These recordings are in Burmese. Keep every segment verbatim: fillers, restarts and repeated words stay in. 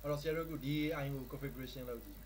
အဲ့တော့ဆရာတို့ကဒီ A I ကို configuration လုပ်ကြည့်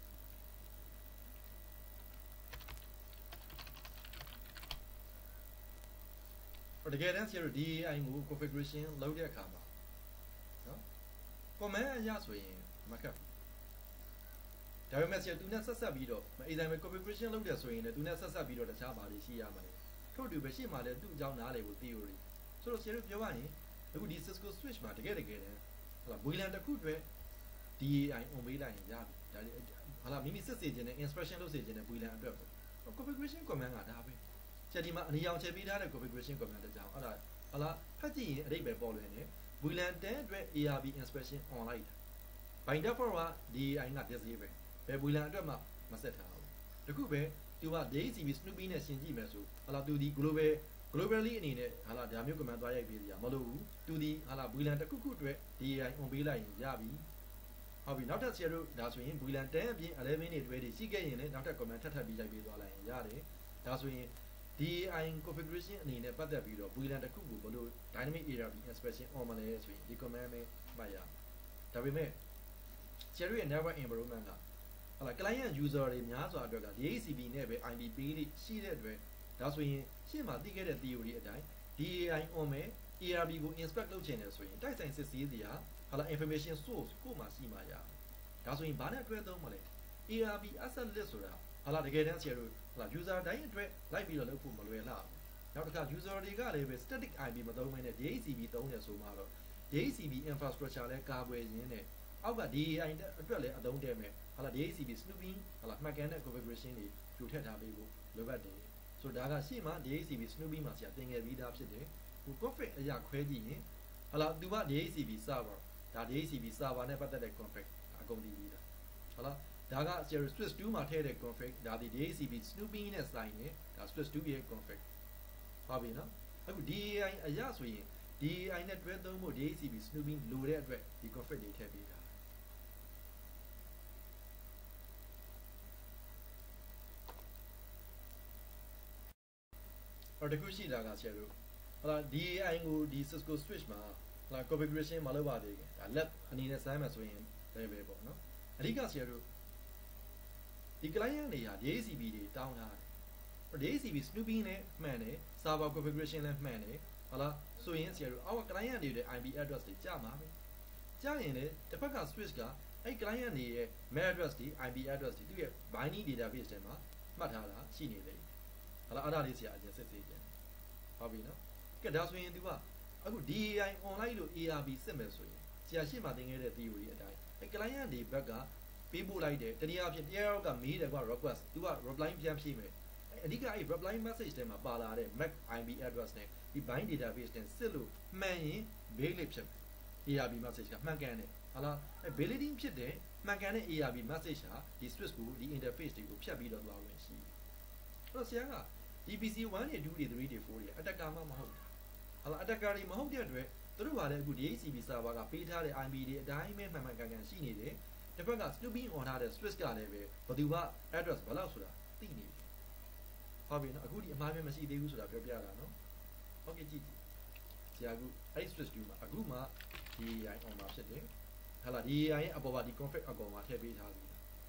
တကယ်တမ်းဆရာတို့ဒီ A I ကို configuration လုပ်တဲ့အခါမှာနော် command အရဆိုရင်မခက်ဘူးဒါပေမဲ့ဆရာသူနဲ့ဆက်ဆက်ပြီးတော့ A I မှာ configuration လုပ်တယ်ဆိုရင်လည်းသူနဲ့ဆက်ဆက်ပြီးတော့တခြားဘာတွေရှိရမှာလဲထို့တူပဲရှေ့မှာလည်းသူ့အကြောင်းနားလေကို theory ဆိုတော့ဆရာတို့ပြောရရင်အခုဒီ Cisco switch မှာတကယ်တကယ်တမ်းဟလာ Boolean တစ်ခုအတွက် D A I on ပေးလိုက်ရင်ရပြီဒါဟလာမိမိစစ်စေခြင်းနဲ့ instruction လုပ်စေခြင်းနဲ့ Boolean အတွက်ပေါ့ configuration command ကဒါပဲဆရာဒီမှာအနီရောင်ချပေးထားတဲ့ configuration command တကြောင်အဲ့ဒါဟလာဖတ်ကြည့်ရင်အဓိပ္ပာယ်ပေါ်လွင်နေ Boolean tenအတွက် A R B instruction on လိုက်တာ by default က D A I ကပြည့်စည်ပဲဘယ် Boolean အတွက်မှမဆက်ထားဘူးတခုပဲသူက D H C P Snoopy နဲ့ရှင်းကြည့်မယ်ဆိုဟလာသူဒီ global globally အနေနဲ့ဟာလာဒါမျိုး command သွားရိုက်ပေးစရာမလိုဘူးသူဒီဟာလာ Boolean တစ်ခုခုအတွက် D A I on ပေးလိုက်ရင်ရပြီဟုတ်ပြီနောက်ထပ်ဆရာတို့ဒါဆိုရင် Boolean tenအပြင် eleven တွေတွဲတွေရှိခဲ့ရင်လည်းနောက်ထပ် command ထပ်ထပ်ပြီးရိုက်ပေးသွားလိုက်ရင်ရတယ်ဒါဆိုရင် D A I configuration အနေနဲ့ပတ်သက်ပြီးတော့ Boolean တစ်ခုကိုဘယ်လို dynamic A R B expression on မလဲဆိုရင်ဒီ command ပဲမှတ်ရဒါပေမဲ့ဆရာတို့ရဲ့ network environment ကဟာလာ client user တွေများစွာအတွက်က D H C P နဲ့ပဲ I P ပေးလိရှိတဲ့အတွက်ဒါဆိုရင်ရှေ့မှာသိခဲ့တဲ့ theory အတိုင်း D A I on မယ် A R B ကို inspect လုပ်ချင်တယ်ဆိုရင်တိုက်ဆိုင်စစ်ဆေးစရာဟာလာ information source ကိုမှရှိမှရဒါဆိုရင်ဘာနဲ့တွဲသုံးမလဲ A R B asset list ဆိုတာဟာလာတကယ်တမ်းဆရာတို့ဟာလာ user တိုင်းအတွက်လိုက်ပြီးတော့လုပ်ဖို့မလွယ်လှဘူးနောက်တစ်ခါ user တွေကလည်းပဲ static I P မသုံးဘဲနဲ့ D H C P သုံးတယ်ဆိုမှတော့ D H C P infrastructure လဲကာကွယ်ရင်းနဲ့အောက်က D A I အတွက်လည်းအသုံးတည့်မယ်ဟာလာ D H C P Snoopy ဟာလာမှတ်ကန်တဲ့ configuration တွေထူထပ်ထားပေးဖို့လိုအပ်တယ်ဆိုတော့ဒါကရှေ့မှာ D H C P Snoopy မှာဆရာသင်ငယ်ပြီးသားဖြစ်တယ်ဟို config အရာခွဲကြည့်ရင်ဟာလာသူက D H C P server ဒါ D H C P server နဲ့ပတ်သက်တဲ့ config အကုန်တည်ပြီးသားဟာလာဒါကဆရာ switch two မှာထည့်တဲ့ config ဒါဒီ D H C P Snoopy နဲ့ဆိုင်နေဒါ switch two ရဲ့ config ဟုတ်ပြီနော်အခု D A I အရာဆိုရင် D A I နဲ့တွဲသုံးဖို့ D H C P Snoopy လိုတဲ့အတွက်ဒီ config တွေထည့်ပေးတာအော်တခုရှိတာကဆရာတို့ဟလာ D A I ကိုဒီ Cisco switch မှာဟလာ configuration မလုပ်ပါသေးခင်ဒါ lab အနေနဲ့စိုင်းမှာဆိုရင်လည်းပဲပေါ့နော်အဓိကဆရာတို့ဒီ client တွေက D H C P တွေတောင်းထားတယ် D H C P Snoopy နဲ့မှန်တယ် server configuration လည်းမှန်တယ်ဟလာဆိုရင်ဆရာတို့အောက် client တွေရဲ့ I P address တွေကြာမှာပဲကြာရင်လည်းတစ်ဖက်က switch ကအဲ့ client တွေရဲ့ M A C address တွေ I P address တွေသူရဲ့ binary database တွေမှာမှတ်ထားတာရှိနေတယ်ဟလာအဲ့ဒါလေးဆရာအရင်စစ်သေးတယ်ဟုတ်ပြီနော်ကဲဒါဆိုရင်သူကအခု D A I online လို့ A R B စစ်မယ်ဆိုရင်ဆရာရှေ့မှာသင်ခဲ့တဲ့ theory အတိုင်းအဲ့ client တွေဘက်ကပေးပို့လိုက်တယ်တနည်းအားဖြင့်တရားရောက်ကမေးတယ်ကွာ request သူက reply ပြန်ဖြည့်မယ်အဓိကအဲ့ reply message ထဲမှာပါလာတဲ့ M A C I P address နဲ့ဒီ bind database နဲ့စစ်လို့မှန်ရင် valid ဖြစ်မယ် A R B message ကမှန်ကန်တယ်ဟာလားအဲ့ validity ဖြစ်တယ်မှန်ကန်တဲ့ A R B message ဟာဒီ switch ကိုဒီ interface တွေကိုဖြတ်ပြီးတော့သွားဝင်ရှိတယ်အဲ့တော့ဆရာကဒီ P C one တွေtwoတွေthreeတွေfourတွေ attacker မှမဟုတ်တာဟာလား attacker တွေမဟုတ်တဲ့အတွက်သူတို့ကလည်းအခု D H C P server ကပေးထားတဲ့ I P တွေအတိုင်းပဲမှန်မှန်ကန်ကန်ရှိနေတယ်တစ်ဖက်က Snoopy on ထားတဲ့ switch ကလည်းပဲဘယ်သူက address ဘယ်လောက်ဆိုတာသိနေပြီဟုတ်ပြီနော်အခုဒီအမှားပဲမရှိသေးဘူးဆိုတာပြောပြတာနော်ဟုတ်ကဲ့ကြည့်ကြည့်ဆရာအခုအဲ့ switch two မှာအခုမှ D A I on မှာဖြစ်တယ်ဟာလား D A I ရဲ့အပေါ်မှာဒီ config အပေါ်မှာထည့်ပေးထားပြီ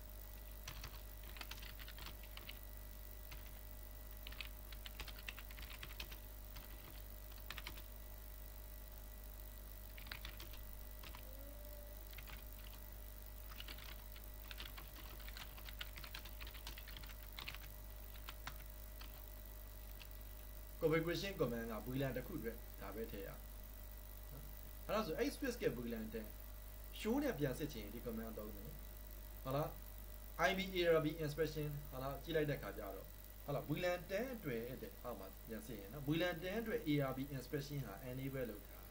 configuration command က Boolean တစ်ခုအတွက်ဒါပဲထည့်ရအဲ့ဒါဆိုအဲ့ switch က Boolean 10 show နဲ့ပြန်စစ်ချင်ဒီ command သုံးမယ်ဟုတ်လား I B A R B inspection ဟုတ်လားကြည့်လိုက်တဲ့ခါကျတော့ဟုတ်လား Boolean 10အတွက်တဲ့အောက်မှာပြန်စစ်ရင်နော် Boolean 10အတွက် A R B inspection ဟာ enable လုပ်ထား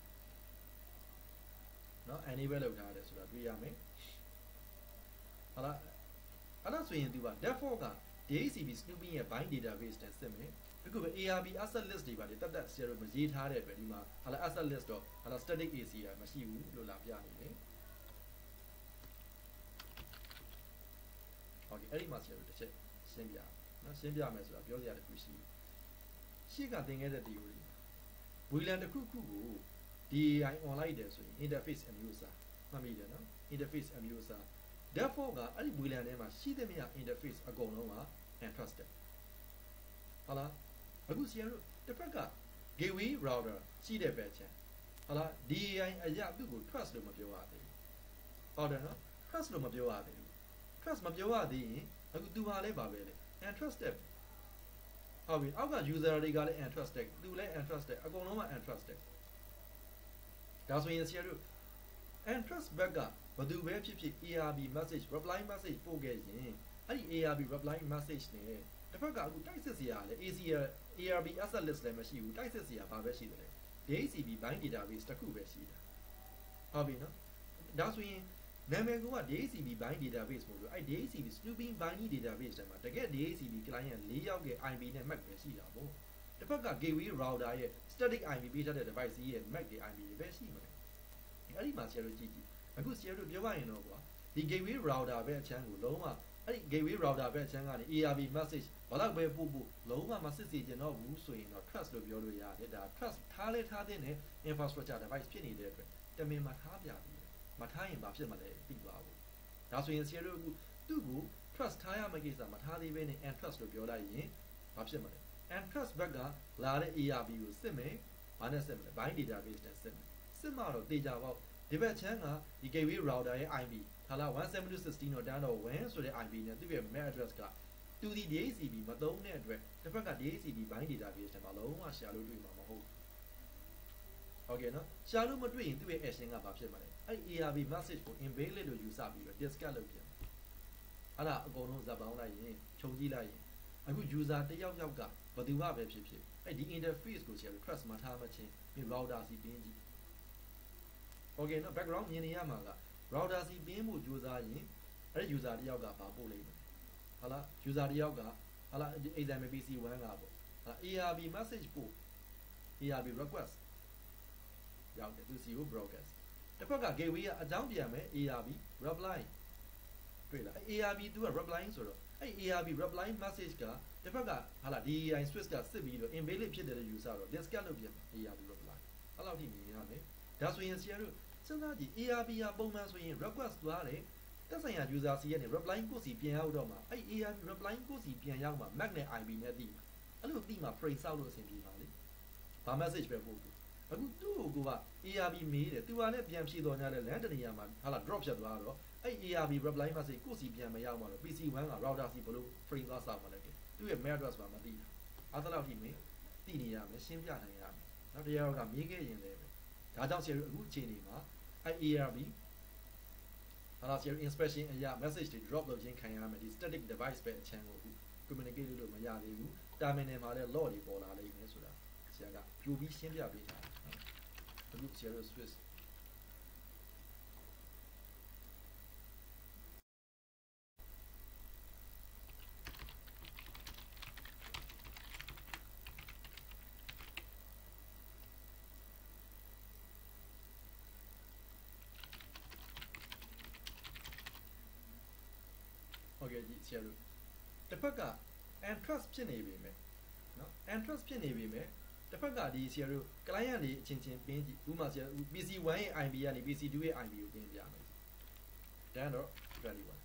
နော် enable လုပ်ထားတယ်ဆိုတာတွေ့ရမယ်ဟုတ်လားအဲ့ဒါဆိုရင်သူက default က D H C P Snoopy ရဲ့ bind database နဲ့စစ်မယ်အခုပဲ A R B asset list တွေပါလေတတ်တတ်ဆရာတို့မရေးထားတဲ့အတွက်ဒီမှာဟာလာ asset list တော့ဟာလာ static A C ကမရှိဘူးလို့လာပြနေတယ်ဟုတ်ကဲ့အဲ့ဒီမှာဆရာတို့တစ်ချက်ရှင်းပြနော်ရှင်းပြမယ်ဆိုတာပြောစရာတခုရှိရှေ့ကသင်ခဲ့တဲ့ theory Boolean တစ်ခုခုကို D A I on လိုက်တယ်ဆိုရင် interface အမျိုးအစားမှတ်မိတယ်နော် interface အမျိုးအစား therefore ကအဲ့ဒီ boolean ထဲမှာရှိသမျှ interface အကုန်လုံးက untrusted ဟုတ်လားအခုဆရာတို့တစ်ဖက်က gateway router ရှိတဲ့ဘက်ချမ်းဟုတ်လား D A I အရာသူ့ကို trust လို့မပြောရသေးဘူးဟုတ်တယ်နော် trust လို့မပြောရသေးဘူး trust မပြောရသေးရင်အခုသူဟာလည်းပါပဲလေ untrusted ဟုတ်ပြီအောက်က user တွေကလည်း untrusted သူလည်း untrusted အကုန်လုံးက untrusted ဒါဆိုရင်ဆရာတို့ untrust ဘက်ကဘယ်သူပဲဖြစ်ဖြစ် A R B message reply message ပို့ခဲ့ရင်အဲ့ဒီ A R B reply message နဲ့တစ်ဖက်ကအခုတိုက်စစ်စရာလည်း A C R A R B asset list လည်းမရှိဘူးတိုက်စစ်စရာဘာပဲရှိတယ်လဲ D H C P bind database တစ်ခုပဲရှိတာဟုတ်ပြီနော်ဒါဆိုရင်နာမည်က D H C P bind database မို့လို့အဲ့ D H C P snooping binding database ထဲမှာတကယ် D H C P client ၄ယောက်ရဲ့ I P နဲ့ M A C ပဲရှိတာပေါ့တစ်ဖက်က gateway router ရဲ့ static I P ပေးထားတဲ့ device ရဲ့ M A C တွေ I P တွေပဲရှိမှာအဲ့ဒီမှာဆရာတို့ကြည့်ကြည့်အခုဆရာတို့ပြောရရင်တော့ကွာဒီ gateway router ပဲအချမ်းကိုလုံးဝအဲ့ဒီ gateway router ပဲအချမ်းကနေ A R B message ဘာလို့ပဲပို့ဖို့လုံးဝမစစ်စေချင်တော့ဘူးဆိုရင်တော့ trust လို့ပြောလို့ရတယ်ဒါ trust ထားလဲထားတဲ့ infrastructure device ဖြစ်နေတဲ့အတွက်တမင်မှာထားပြပြီးမထားရင်ဘာဖြစ်မှာလဲသိပါဘူးဒါဆိုရင်ဆရာတို့အခုသူ့ကို trust ထားရမယ့်ကိစ္စမထားသေးဘဲနဲ့ untrust လို့ပြောလိုက်ရင်ဘာဖြစ်မှာလဲ untrust ဘက်ကလာတဲ့ A R B ကိုစစ်မယ်ဘာနဲ့စစ်မလဲ bind database နဲ့စစ်မယ်စစ်မှတော့တေချာပေါ့ဒီဘက်ချမ်းကဒီ gateway router ရဲ့ I P ဟာလာone seventy-two dot sixteen တော့တန်းတော့oneဆိုတဲ့ I P နဲ့သူ့ရဲ့ M A C address ကသူဒီ D H C P မသုံးတဲ့အတွက်တစ်ဖက်က D H C P bind database ထဲမှာလုံးဝရှာလို့တွေ့မှာမဟုတ်โอเคနော်ရှာလို့မတွေ့ရင်သူ့ရဲ့ action ကဘာဖြစ်မှာလဲအဲ့ A R B message ကို invalid လို့ယူဆပြီးတော့ discard လုပ်ပြန်အဲ့ဒါအကုန်လုံးဇက်ပေါင်းလိုက်ရင်ခြုံကြည့်လိုက်ရင်အခု user တယောက်ယောက်ကဘယ်သူမှပဲဖြစ်ဖြစ်အဲ့ဒီ interface ကိုဆရာတို့ trust မထားမချင်းဒီ router စီပင်းကြည့်โอเคနော် background မြင်နေရမှာက router စီပင်းမှုကြိုးစားရင်အဲ့ဒီ user တယောက်ကဘာပို့လိမ့်မယ်ဟာလား user တယောက်ကဟာလား example P C one ကပေါ့ဟာ A R B message ပို့ A R B request ရောက်တယ်သူစီကို broadcast တစ်ဖက်က gateway ကအကြောင်းပြန်မယ် A R B reply တွေ့လား A R B သူက reply ဆိုတော့အဲ့ A R B reply message ကတစ်ဖက်ကဟာလား D A I switch ကစစ်ပြီးတော့ invalid ဖြစ်တဲ့ user တော့ discard လုပ်ပြန် A R B reply အဲ့လောက်ထိမြင်ရမယ်ဒါဆိုရင်ဆရာတို့စဉ်းစားကြည့် A R B ကပုံမှန်ဆိုရင် request သွားတယ်တက်ဆိုင်ရာ user စီကနေ reply ကိုစီပြန်ရောက်တော့မှာအဲ့ A R B reply ကိုစီပြန်ရောက်မှာ M A C နဲ့ I P နဲ့သိမှာအဲ့လိုသိမှာ frame ဆောက်လို့အဆင်ပြေပါလေဘာ message ပဲပို့ဘူးအခုသူ့ကိုက A R B မေးတယ်သူကလည်းပြန်ဖြေတော်ညာလဲ LAN တနေရာမှာဟာလာ drop ဖြစ်သွားတော့အဲ့ A R B reply message ကိုစီပြန်မရောက်မှာတော့ P C one က router စီဘလို့ frame သွားဆောက်မှာလဲသူ့ရဲ့ mail address မှာမသိဘူးအဲ့ဒါလောက်ထိမင်းသိနေရမယ်ရှင်းပြနိုင်ရမယ်နောက်တရားကမေးခဲ့ရင်လည်းဒါကြောင့်ဆရာတို့အခုအချိန်ဒီမှာအဲ့ A R B ဟာလာဆရာတို့ inspection အရာ message တွေ drop လုပ်ခြင်းခံရမယ်ဒီ static device ပဲအချမ်းကို communicate လုပ်လို့မရသေးဘူး terminal မှာလည်း log တွေပေါ်လာလိမ့်မယ်ဆိုတာဆရာကကြိုပြီးရှင်းပြပေးထားတယ်အခုဆရာတို့ switch okay ဒီဆရာတို့တစ်ဖက်က untrust ဖြစ်နေပြီမယ်နော် untrust ဖြစ်နေပြီမယ်တစ်ဖက်ကဒီဆရာတို့ client တွေအချင်းချင်းပင်းကြည့်ဥပမာဆရာ P C one ရဲ့ I P ကနေ P C two ရဲ့ I P ကိုပင်းပြမယ်တန်းတော့twenty-one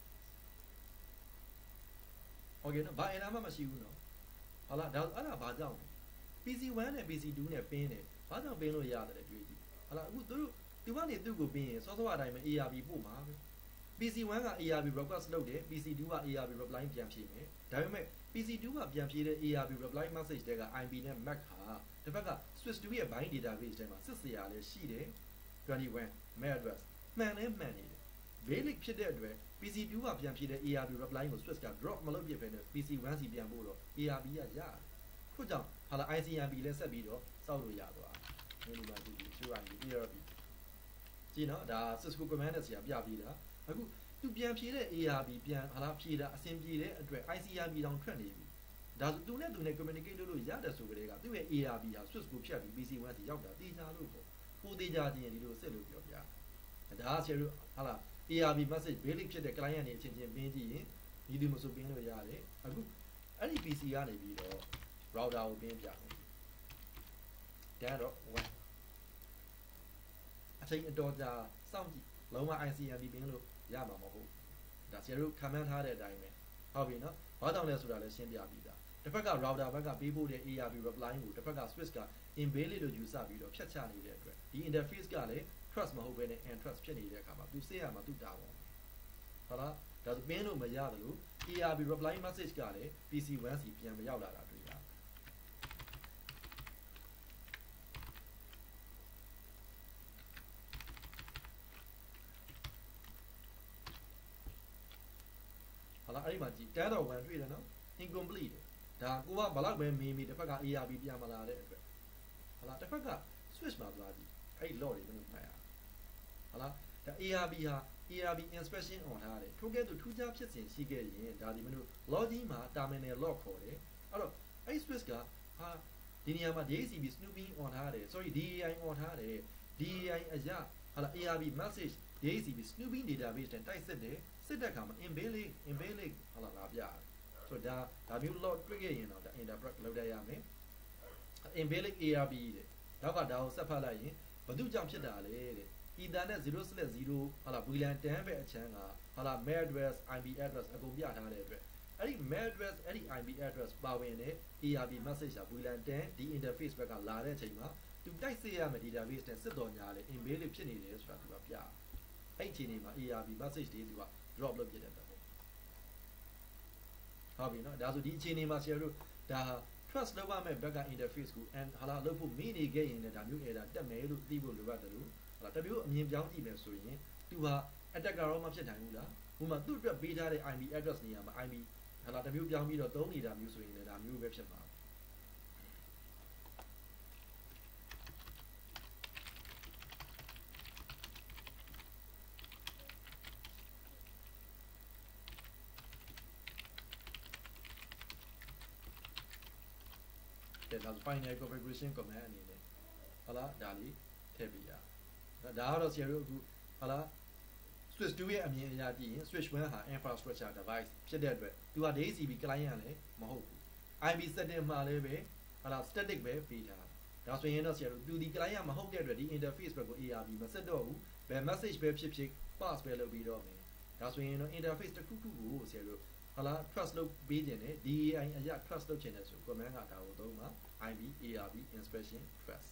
okay နော်ဘာ error မှမရှိဘူးနော်ဟုတ်လားဒါအဲ့ဒါဘာကြောင့် P C one နဲ့ P C two နဲ့ပင်းတယ်ဘာကြောင့်ပင်းလို့ရတယ်လဲတွေးကြည့်ဟုတ်လားအခုသူတို့သူကနေသူ့ကိုပင်းရင်စောစောအတိုင်းပဲ A R B ပို့မှာပဲP C one က A R B request လုပ်တယ် P C two က A R B reply ပြန်ဖြေမယ်ဒါပေမဲ့ P C two ကပြန်ဖြေတဲ့ A R B reply message တွေက I P နဲ့ M A C ဟာတစ်ဖက်က switch two ရဲ့ bind database ထဲမှာစစ်စရာလည်းရှိတယ်twenty-one mail address မှန်လဲမှန်နေတယ် valid ဖြစ်တဲ့အတွက် P C two ကပြန်ဖြေတဲ့ A R B reply ကို switch က drop မလုပ်ပြဘဲနဲ့ P C one စီပြန်ပို့တော့ A R B ကရတယ်ထို့ကြောင့်ဟာလာ I C M P လည်းဆက်ပြီးတော့စောက်လို့ရသွားတယ်ဒီလိုပါဒီ two I P A R B ကြည့်နော်ဒါ Cisco command နဲ့ဆရာပြပြီးတာအခုသူပြန်ဖြေတဲ့ A R B ပြန်ဟာလာဖြေတာအဆင်ပြေတဲ့အတွက် I C M P တောင်ထွက်နေပြီဒါဆိုသူနဲ့သူနဲ့ communicate လုပ်လို့ရတယ်ဆိုကြတဲ့ကသူ့ရဲ့ A R B ဟာ switch ကိုဖြတ်ပြီး P C one စီရောက်တာတေချာလို့ပေါ့ကိုတေချာချင်းဒီလိုစစ်လို့ပြောပြဒါဆရာတို့ဟာလာ A R B message valid ဖြစ်တဲ့ client တွေအချင်းချင်းပင်းကြည့်ရင်ဒီလိုမဆိုပင်းလို့ရတယ်အခုအဲ့ဒီ P C ကနေပြီးတော့ router ကိုပင်းပြမယ်ဒါတော့oneအချိန်အတော်ကြာစောင့်ကြည့်လုံးဝ I C M P ပင်လို့ရမှာမဟုတ်ဒါဆရာတို့ခံမှန်းထားတဲ့အတိုင်းပဲဟုတ်ပြီနော်ဘာကြောင့်လဲဆိုတာလည်းရှင်းပြပြီးသားတစ်ဖက်က router ဘက်ကပေးဖို့တဲ့ A R B reply ကိုတစ်ဖက်က switch က invalid လို့ယူဆပြီးတော့ဖြတ်ချနေတဲ့အတွက်ဒီ interface ကလည်း trust မဟုတ်ဘဲနဲ့ untrust ဖြစ်နေတဲ့အခါမှာသူစစ်ရမှာသူတာဝန်ဟုတ်လားဒါဆိုပင်းလို့မရတယ်လို့ A R B reply message ကလည်း P C one စီပြန်မရောက်လာတာတွေ့ရဟုတ်လားအဲ့ဒီမှာကြည့်ten dot oneတွေ့တယ်နော် incomplete ဒါကိုကဘလောက်ပဲမေးမေးတစ်ဖက်က A R B ပြန်မလာတဲ့အတွက်ဟုတ်လားတစ်ဖက်က switch မှာသွားကြည့်အဲ့ဒီ log တွေဘယ်လိုမှတ်ရဟုတ်လားဒါ A R B ဟာ A R B inspection on ထားတယ်ထို့ကဲ့သို့ထူးခြားဖြစ်စဉ်ရှိခဲ့ရင်ဒါဒီမလို့ login မှာ terminal log ခေါ်တယ်အဲ့တော့အဲ့ switch ကဟာဒီနေရာမှာ D H C P snooping on ထားတယ် sorry D A I on ထားတယ် D A I အရာဟာ A R B message D H C P snooping database နဲ့တိုက်စစ်တယ်စစ်တဲ့အခါမှာ invalid invalid ဟာလာပြရတယ်ဆိုတော့ဒါဒါမျိုး log တွေ့ခဲ့ရင်တော့ဒါ interpret လုပ်တတ်ရမယ် invalid A R B တဲ့နောက်ကဒါကိုဆက်ဖတ်လိုက်ရင်ဘာလို့ကြောင့်ဖြစ်တာလဲတဲ့ Ethernet zero slash zero ဟာလာ V LAN ten ပဲအချမ်းကဟာလာ mac address I P address အကုန်ပြထားတဲ့အတွက်အဲ့ဒီ mac address အဲ့ဒီ I P address ပါဝင်တဲ့ A R B message က V LAN ten ဒီ interface ဘက်ကလာတဲ့အချိန်မှာသူတိုက်စစ်ရမယ့် database နဲ့စစ်တော်ညာလေ invalid ဖြစ်နေတယ်ဆိုတာသူကပြအဲ့ဒီအချိန်မှာ A R B message တွေသူက drop လုပ်ပြတဲ့အတွက်ဟုတ်ပြီနော်ဒါဆိုဒီအချိန်မှာဆရာတို့ဒါ trust လုပ်ရမယ့်ဘက်က interface ကို and ဟာလာလုပ်ဖို့မိနေခဲ့ရင်လည်းဒါမျိုး error တက်မယ်လို့သိဖို့လိုရတယ်လို့ဟာတမျိုးအမြင်ပြောင်းကြည့်မယ်ဆိုရင်သူဟာ attacker ရောမဖြစ်နိုင်ဘူးလားဥပမာသူ့အတွက်ပေးထားတဲ့ I P address နေရာမှာ I P ဟာလာတမျိုးပြောင်းပြီးတော့သုံးနေတာမျိုးဆိုရင်လည်းဒါမျိုးပဲဖြစ်မှာတဲ့ဒါ final configuration command အနေနဲ့ဟာလာဒါလေးထည့်ပေးရဒါကတော့ဆရာတို့အခုဟာလာ switch two ရဲ့အမြင်အရကြည့်ရင် switch one ဟာ infrastructure device ဖြစ်တဲ့အတွက်သူက D H C P client လည်းမဟုတ်ဘူး I P setting မှာလည်းပဲဟာလာ static ပဲပေးထားဒါဆိုရင်တော့ဆရာတို့သူဒီ client မဟုတ်တဲ့အတွက်ဒီ interface ဘက်ကို A R B မဆက်တော့ဘူးဘယ် message ပဲဖြစ်ဖြစ် pass ပဲလုပ်ပြီးတော့မယ်ဒါဆိုရင်တော့ interface တစ်ခုခုကိုဆရာတို့ဟာလာ trust လုပ်ပေးခြင်းနဲ့ D A I အရာ trust လုပ်ခြင်းနဲ့ဆို command ကဒါကိုသုံးမှာ I P A R B inspection trust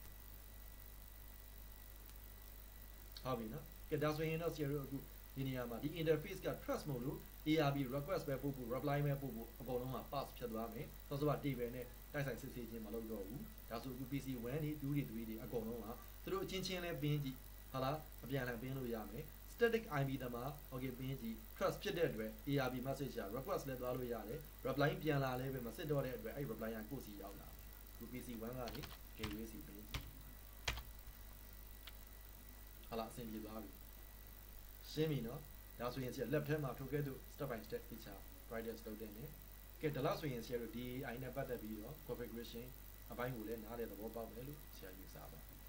ဟုတ်ပြီနော်ကဲဒါဆိုရင်တော့ဆရာတို့အခုဒီနေရာမှာဒီ interface က trust မလို့ A R B request ပဲပို့ဖို့ reply ပဲပို့ဖို့အကုန်လုံးက pass ဖြစ်သွားမယ်ဆိုတော့ table နဲ့တိုက်ဆိုင်စစ်ဆေးခြင်းမလုပ်တော့ဘူးဒါဆိုအခု P C one တွေtwoတွေthreeတွေအကုန်လုံးကသူတို့အချင်းချင်းလဲပင်းကြည့်ဟာလားအပြန်အလှန်ပင်းလို့ရမယ် static I P တမှာ okay ပင်းကြည့် trust ဖြစ်တဲ့အတွက် A R B message က request လဲသွားလို့ရတယ် reply ပြန်လာလဲပဲမစစ်တော့တဲ့အတွက်အဲ့ reply ကကိုယ့်စီရောက်လာအခု P C one ကနေ gateway စီပင်းကြည့်ဟာလားအဆင်ပြေသွားပြီရှင်းပြီနော်ဒါဆိုရင်ဆရာ lab ထဲမှာထိုကဲ့သို့ step by step feature practice လုပ်တဲ့နေကဲဒါလို့ဆိုရင်ဆရာတို့ D A I နဲ့ပတ်သက်ပြီးတော့ configuration အပိုင်းကိုလည်းနားလည်သဘောပေါက်မယ်လို့ဆရာယူဆပါ